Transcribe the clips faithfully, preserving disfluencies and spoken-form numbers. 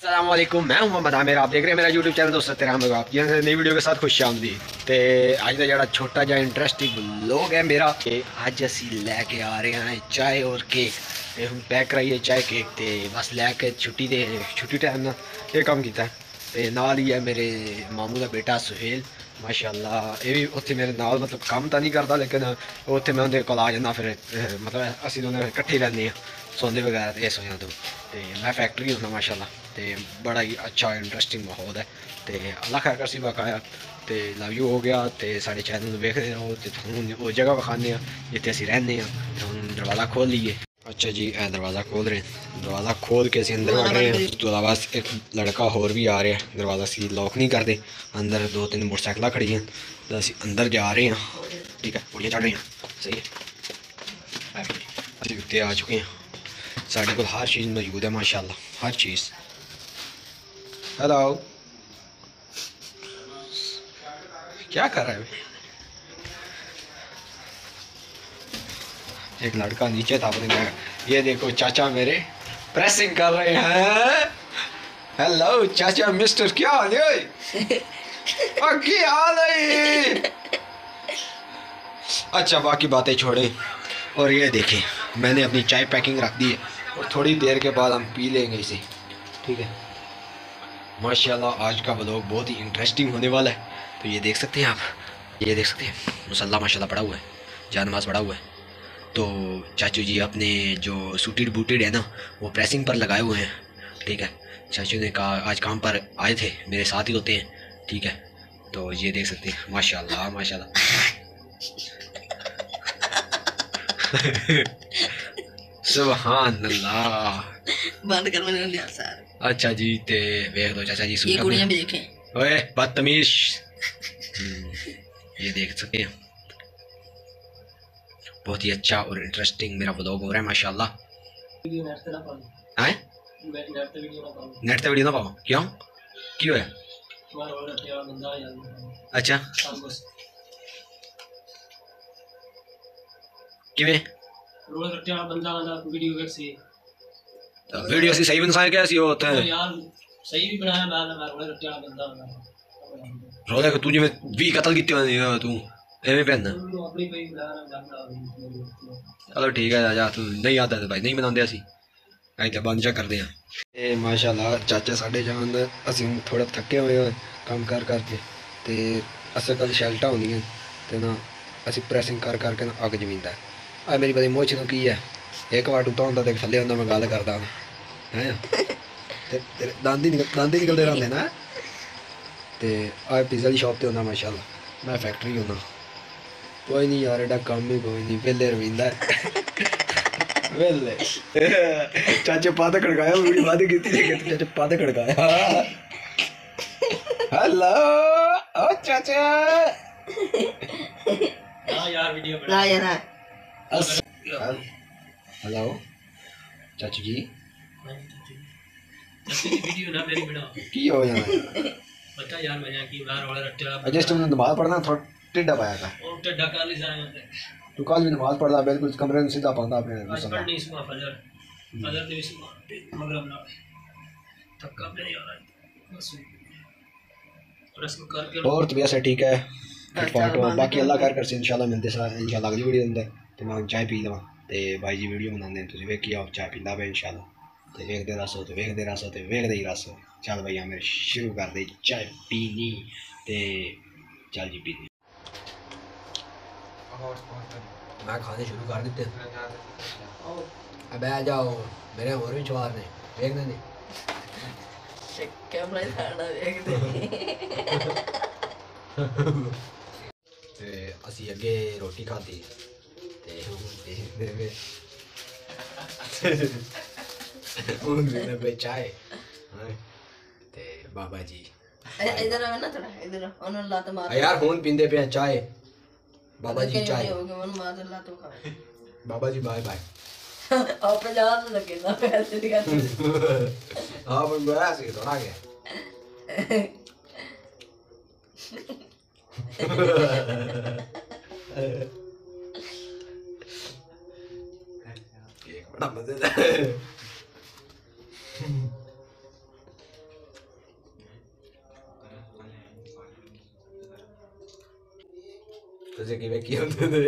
अस्सलाम वालेकुम, मैं हूं मोहम्मद आमिर। आप देख रहे हैं मेरा यूट्यूब चैनल दोस्तों तेरा हम आप नई वीडियो के साथ खुश आमदीद। तो अज का जरा छोटा जहा इंटरेस्टिंग व्लॉग है मेरा कि अज असी लैके आ रहे हैं चाय और केक। ते हम पैक कराइए चाय केक तो बस लैके छुट्टी दे छुट्टी टाइम ना ये काम किया। तो नाल ही है मेरे मामू का बेटा सुहेल माशाअल्लाह। ये भी उत्थे मेरे नाल मतलब काम तो नहीं करता लेकिन उत्थे मैं उन्हें कोल आ जाना। फिर मतलब असी दोनों कट्ठे रहने हैं सोंदे वगैरह तो इस वजह तो मैं फैक्ट्री होना माशाअल्लाह। तो बड़ा ही अच्छा इंटरेस्टिंग माहौल है। तो अल्लाह खैर कर सी बकाया तो लव यू हो गया। तो साढ़े चैनल वेखते रहो तो वो जगह विखाने जिते असी रहने हम दरवाज़ा खोल लीए। अच्छा जी ए दरवाज़ा खोल रहे हैं। दरवाज़ा खोल के असी अंदर बढ़ रहे हैं। उस तो अलावा एक लड़का होर भी आ रहा है। दरवाज़ा असी लॉक नहीं करते। अंदर दो तीन मोटरसाइकिल खड़ी हैं तो असी अंदर जा रहे हैं। ठीक है पुड़ियाँ चढ़ रही हैं सही है। असी उत्ते आ चुके हैं। साढ़े को हर चीज़ मौजूद है माशाल्लाह हर चीज़। हेलो क्या कर रहा है? एक लड़का नीचे था अपने में। ये देखो चाचा मेरे प्रेसिंग कर रहे हैं। हेलो चाचा मिस्टर क्या हाल है? क्या हाल है? अच्छा बाकी बातें छोड़े और ये देखें मैंने अपनी चाय पैकिंग रख दी है और थोड़ी देर के बाद हम पी लेंगे इसे। ठीक है माशाल्लाह आज का व्लॉग बहुत ही इंटरेस्टिंग होने वाला है। तो ये देख सकते हैं आप, ये देख सकते हैं मुसल्ला माशाल्लाह पड़ा हुआ है, जानमाज पड़ा हुआ है। तो चाचू जी अपने जो सूटेड बूटेड है ना वो प्रेसिंग पर लगाए हुए हैं। ठीक है चाचू ने कहा आज काम पर आए थे, मेरे साथ ही होते हैं। ठीक है तो ये देख सकते हैं माशाल्लाह माशाल्लाह। सुभान अल्लाह बंद कर मैंने लिया सर। अच्छा जी ते देख दो चाचा जी सूट ये कुड़ियां भी देखें। ओए बदतमीज। ये देख सकते हैं बहुत ही अच्छा और इंटरेस्टिंग मेरा व्लॉग हो रहा है माशाल्लाह। हैं नेट पे वीडियो ना पाओ क्यों क्यों है? अच्छा किवें वीडियो सी सही बनाया क्या सी होता है यार सही भी बनाया मैं मैं रोले रट्टे वाला बंदा हूं। रोले को तू जिवें भी कत्ल कीते होने तू एवें पहनना अपनी कोई चलो ठीक है जा तू नहीं आता तो भाई नहीं बनाते असी अं तो बंद चा करते हैं। ये माशाल्लाह चाचा साढ़े जान असी थोड़ा थके हुए हैं काम कर करके। तो असल कल शैल्टा होंदियां तो ना असी प्रैसिंग कर करके ना अग जमींदा है। आ मेरी पता मोच तो की है एक बार टूटा होंदा तो थल्ले होंदा मैं गल करदा हैं तेरे दांद ही निकल दांद ही निकलते रहते ना। तो आ पिज़्ज़ा की शॉप पर होंदा माशाल्लाह मैं फैक्ट्री होंदा। कोई नहीं यार एडा काम ही कोई नहीं वेले रविंदा वेले चाचे पाते खड़काया बड़ी बात की थी लेकिन चाचे पाते खड़काया। हेलो ओ चाचा हां यार वीडियो बना यार। हेलो चाचू जी वीडियो ना मेरी बना की हो यार बता यार मैं की बाहर वाला रट्टा जस्ट तुमने नमाज पढ़ना थोड़ा टेढ़ा पाया था और टेढ़ा कर ली जाए तू कल भी नमाज पढ़दा बिल्कुल कमरे में सीधा पांदा अपने मुसल्ला पढ़नी सुबह फजर फजर दे सुबह मगरिब ना थका पे नहीं आ रहा बस और इसको करके और तबीयत से ठीक है फिट बाकी अल्लाह खैर कर इंशाल्लाह मिलते सारे इंशाल्लाह अगली वीडियो अंदर तो मैं चाय पी लवां ते भाई जी वीडियो बनाने तुसीं वेखी आओ चाय पींदा पे इंशाल्लाह तो वेखदे रहो तो वेखदे रहो तो वेखदे ही रहो। चल भाई हमें शुरू कर दे चाय पीनी ते चल जी पीनी मैं खाने शुरू कर देते अब आ जाओ मेरे और भी छुआर ने देखने नहीं कैमरा साड़ा देख ते असी अगे रोटी खाती ते पे चाय ते बाबा जी इधर आओ ना थोड़ा इधर ओन लात मार यार फोन पींदे पे चाय बाबा जी चाय मार ला तो खा बाबा जी बाय बाय आप जान लगे ना ऐसे दिखाते हां मैं गया सी थोड़ा गया बड़ा मजेदार ਤੁਸੀਂ ਕਿਵੇਂ ਕੀ ਹੁੰਦੇ ਨੇ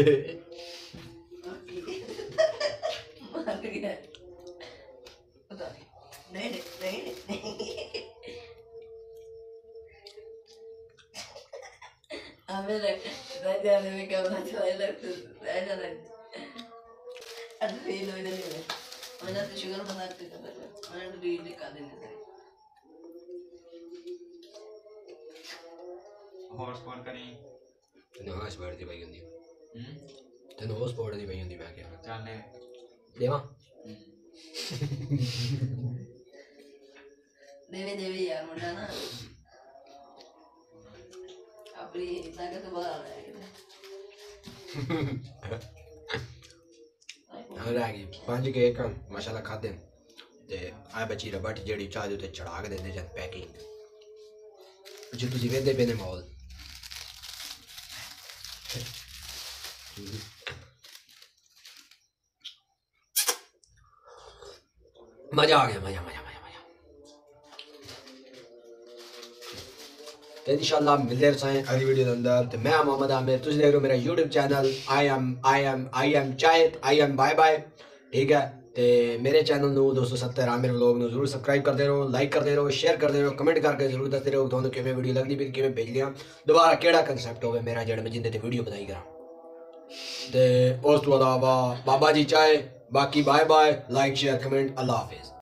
मर गया पता नहीं नहीं नहीं नहीं हमें राजा ने भी कैमरा चलाए लगते ऐसा लगता अब फील हो जाने में मैंने तो शुगर बनाते थे मैंने तो रील निकाल देने थे हॉटस्पॉट करी ਤੈਨੂੰ ਹਾਂ ਸਪੋਰਟ ਦੀ ਪਈ ਹੁੰਦੀ ਤੈਨੂੰ ਉਹ ਸਪੋਰਟ ਦੀ ਪਈ ਹੁੰਦੀ ਮੈਂ ਕਿਹਾ ਚੱਲ ਲੈ ਦੇਵਾ देवे देवे यार मुंडा ना अपनी ताकत बढ़ा रहा है ਹਾਂ ਰਹਿ ਗਈ ਪੰਜ ਕੇਕ ਮਾਸ਼ਾਅੱਲਾ ਖਾਦੇ ਨੇ ਤੇ ਆ ਬੱਚੀ ਰਬਟ ਜਿਹੜੀ ਚਾਹ ਦੇ ਉੱਤੇ ਚੜਾ ਕੇ ਦਿੰਦੇ ਜਦ ਪੈਕਿੰਗ ਜੇ ਤੁਸੀਂ ਵੇਖਦੇ ਪਏ ਨੇ ਮਾਹੌਲ मजा आ गया मजा मजा मजा मजा तो इंशाल्लाह मिलते रहे अगली वीडियो के अंदर तो मैं मोहम्मद आमिर तुम देख रहे हो मेरा YouTube channel I M I M I M चायत आई एम बाय बाय ठीक है तो मेरे चैनल नू दो सौ सत्तर आमिर व्लॉग नू जरूर सबसक्राइब करते रहो लाइक करते रहो शेयर करते रहो कमेंट करके जरूर दसते रहो तुहानू किवें वीडियो लगदी भी किवें भेज लिया दोबारा केड़ा कंसेप्ट होवे मेरा जेड़ा मैं जिंदे ते वीडियो बनाई करा ते उस तो अलावा बाबा जी चाहे बाकी bye bye like share comment अल्लाह हाफिज।